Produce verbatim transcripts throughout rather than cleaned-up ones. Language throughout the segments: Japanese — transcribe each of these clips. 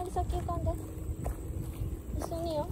り先行かんで。一緒によ。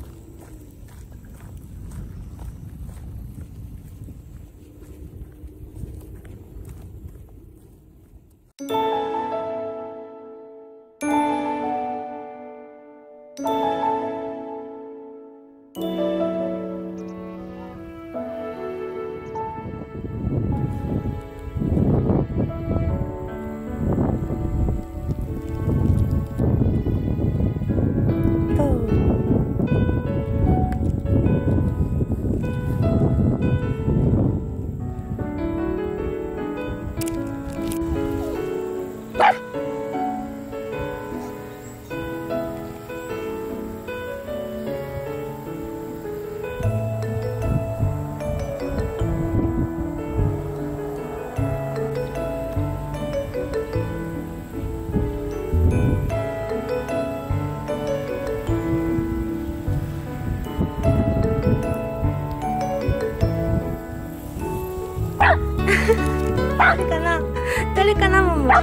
誰かな誰かなもも。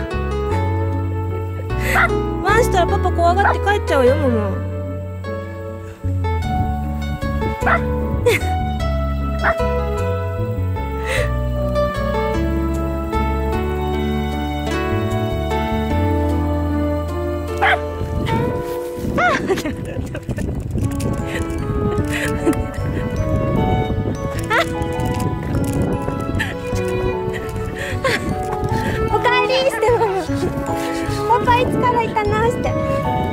ワンしたらパパ怖がって帰っちゃうよもも。おかえりしてもも。パパいつからいたのして。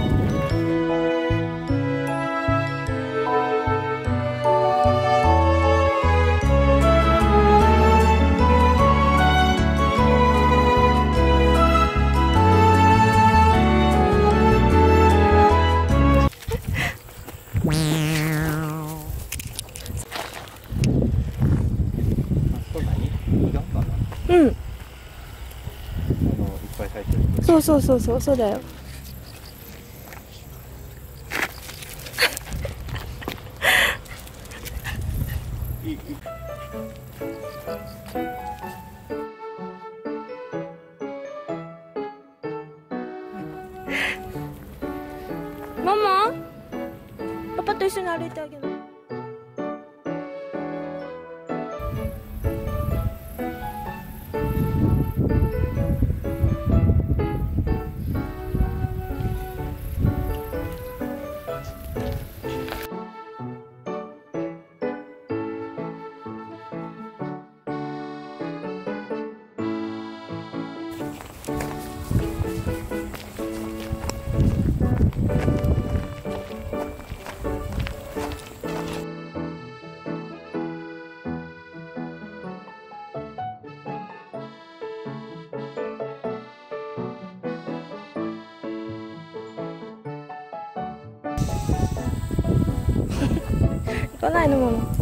うん。そうそうそうそうそうだよ。ママ、パパと一緒に歩いてあげる。行かないのママ。